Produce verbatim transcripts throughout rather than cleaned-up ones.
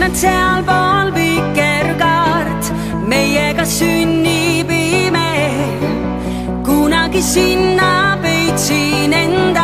et sealpool vikerkaart meiega sünnib ime. Kunagi sinna peitsin enda.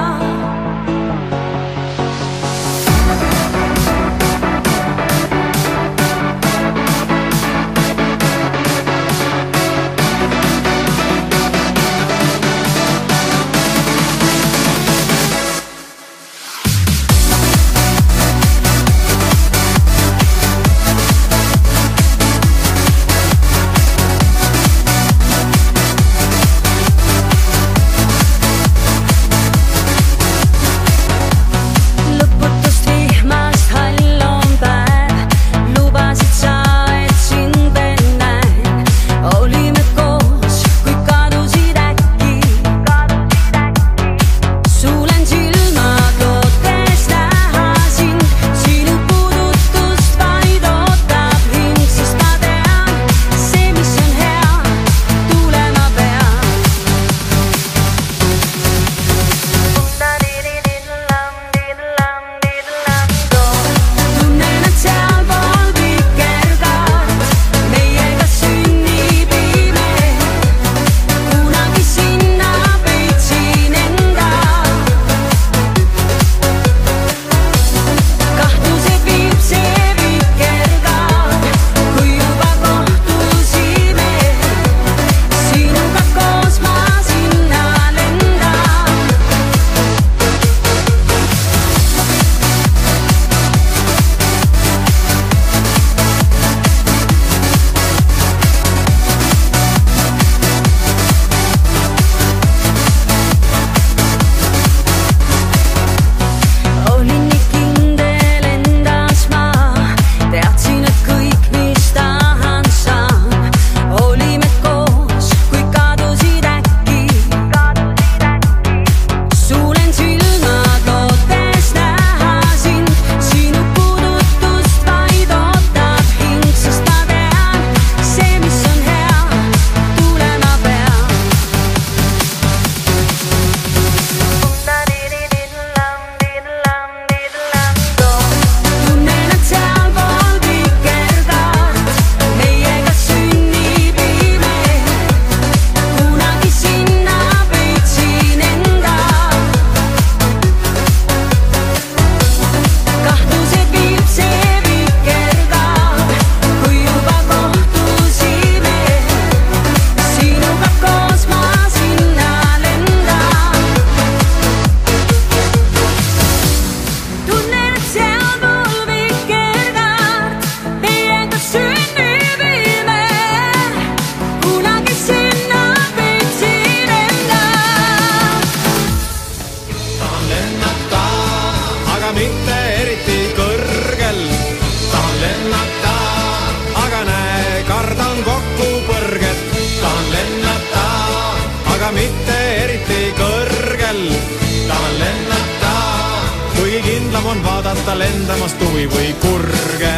Mitte eriti kõrgel, tahan lennata, kuigi kindlam on vaadata lendamas tuvi või kurge.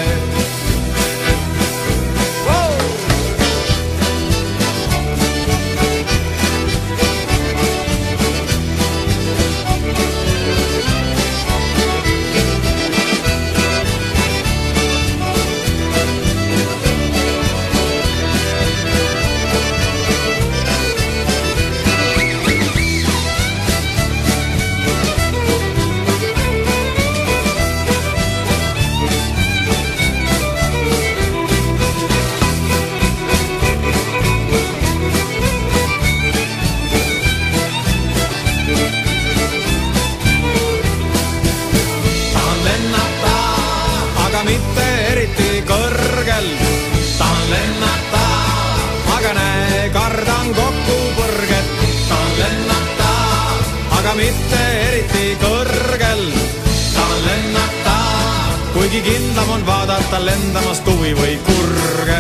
Mitte eriti kõrgel, tahan lennata, aga näe, kardan kokkupõrget. Tahan lennata, aga mitte eriti kõrgel, tahan lennata, kuigi kindlam on vaadata lendamas tuvi või kurge.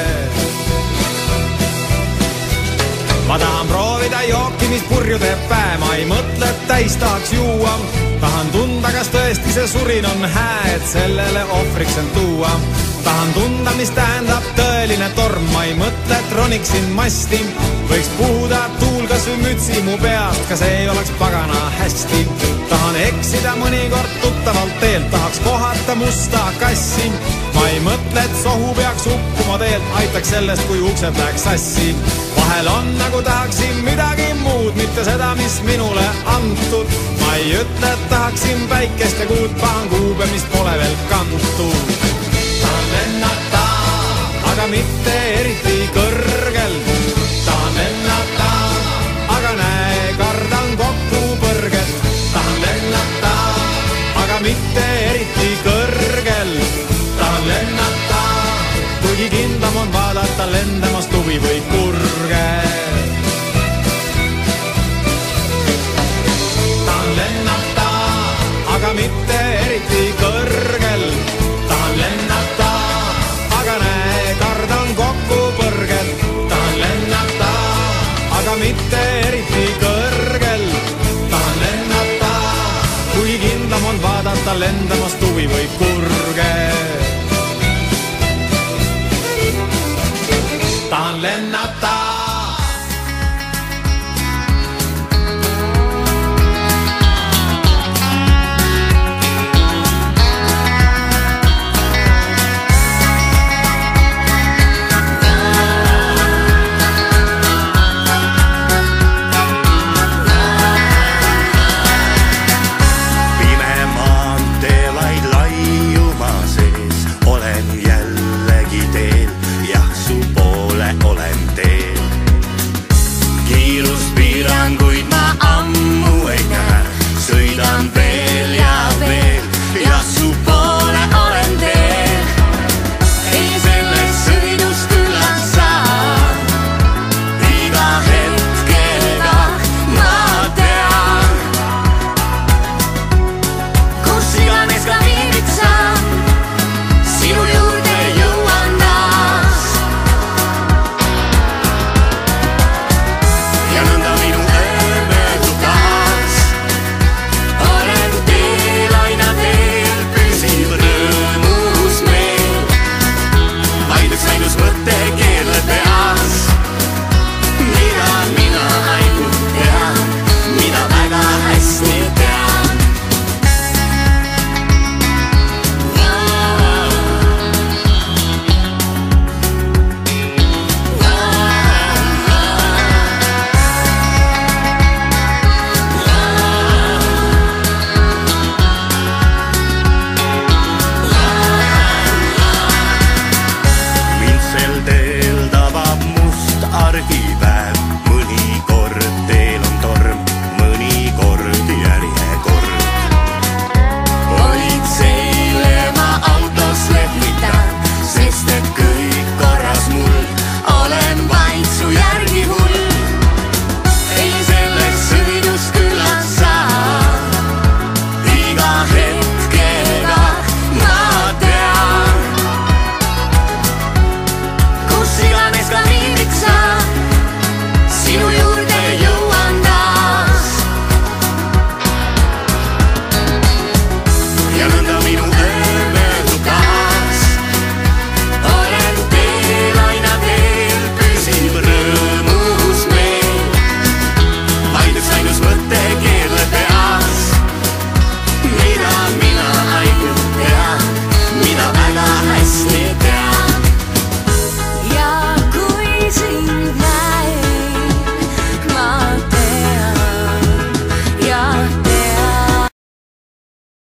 Ma tahan proovida jooki, mis purju teeb päe, ma ei mõtle, et täis tahaks juua. Tahan tunda, kas tõesti see surin on hää, et sellele ohvriks end tuua. tahan tunda, mis tähendab tõeline torm, ma ei mõtle, et roniksin masti. Võiks puhuda tuul kas või mütsi mu peast, ka see ei oleks pagana hästi. Tahan eksida mõnikord tuttavalt teelt, tahaks kohata musta kassi. Ma ei mõtle, et sohu peaks uppuma teelt, aitaks sellest, kui uksed läheks sassi. Vahel on nagu tahaksin midagi muud, mitte seda, mis minule antud. Ma ei ütle, et tahaksin päikest ja kuud, pahan kuube, mis pole veel kantud. Tahan lennata, aga mitte eriti kõrgel. Tahan lennata, aga näe, kardan kokku põrget. Tahan lennata, aga mitte eriti kõrgel. Tahan lennata, kuigi kindlam on vaadata lendamas tuvi või kurge. Tahan lennata, aga mitte eriti kõrgel. Tahan lennata, aga näe, kardan kokku põrgel. Tahan lennata, aga mitte eriti kõrgel. Tahan lennata, kui kindlam on vaadata lendamas tuvi või kurge.